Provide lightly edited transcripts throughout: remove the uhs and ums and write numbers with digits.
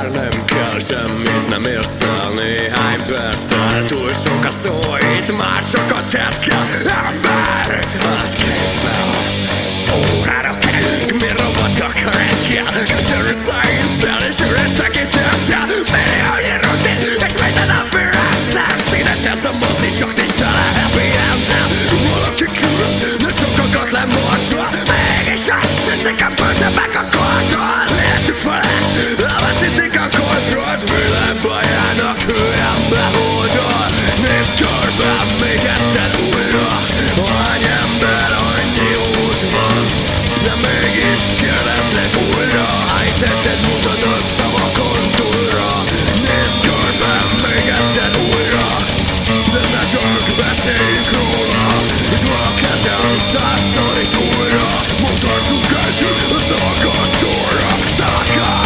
Már nem kell semmit, nem érsz el néhány perccel. Túl sok a szó, itt már csak a tett kell. Ember, az készen. Órára kerülünk, mi robotok a reggel. Köszönő szájűszel, és ürestek itt értel. Milliónyi rutin, és minden nap virágszám. Színes ez a mozi, csak nincs tele happy end-en. Valaki különsz, de sokakat lemosva. Mégis azt hiszik a bőte meg a koldon. Értük felett, elveszítik a kontrollt. Világbajának hően behódol. Nézd körbe, még egyszer újra. Hány ember, annyi út van. De mégis kérdezlek újra. Állítetted mutat a szavakon túlra. Nézd körbe, még egyszer újra. De ne csak beszéljünk róla. Itt van a kezem, százszorik újra. Mutassuk együtt a szavakat túlra. Szakálj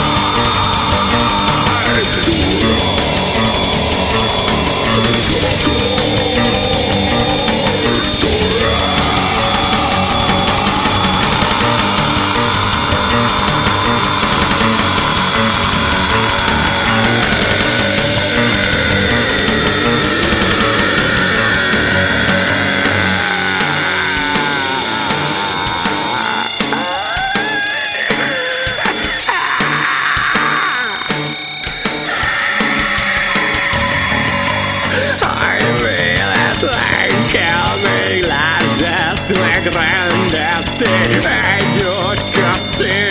túlra. Kell még lásd ezt megrendezték egy gyógyka szín.